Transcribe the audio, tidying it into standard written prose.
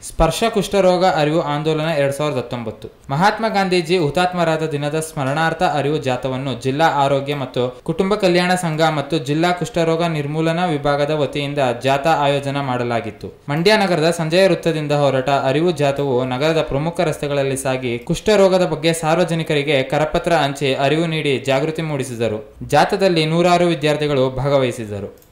ಸ್ಪರ್ಶ ಕುಷ್ಠರೋಗ ಅರಿವು ಆಂದೋಲನ 2019 ಮಹಾತ್ಮ ಗಾಂಧೀಜಿ ಹುತಾತ್ಮರಾದ ದಿನದ ಸ್ಮರಣಾರ್ಥ ಅರಿವು ಜಾಥಾವನ್ನು ಜಿಲ್ಲಾ ಆರೋಗ್ಯ ಮತ್ತು ಕುಟುಂಬ ಕಲ್ಯಾಣ ಸಂಘ ಮತ್ತು ಜಿಲ್ಲಾ ಕುಷ್ಠರೋಗ ನಿರ್ಮೂಲನಾ ವಿಭಾಗದ ವತಿಯಿಂದ ಜಾಥಾ ಆಯೋಜನೆ ಮಾಡಲಾಗಿತ್ತು. ಮಂಡ್ಯ ನಗರದ ಸಂಜಯ ವೃತ್ತದಿಂದ ಹೊರಟ ಅರಿವು ಜಾಥಾವು ನಗರದ ಪ್ರಮುಖ ರಸ್ತೆಗಳಲ್ಲಿ ಸಾಗಿ ಕುಷ್ಠರೋಗದ ಬಗ್ಗೆ ಸಾರ್ವಜನಿಕರಿಗೆ ಕರಪತ್ರ ಹಂಚಿ ಅರಿವು ನೀಡಿ ಜಾಗೃತಿ ಮೂಡಿಸಿದರು. ಜಾಥಾದಲ್ಲಿ 106 ವಿದ್ಯಾರ್ಥಿಗಳು ಭಾಗವಹಿಸಿದರು.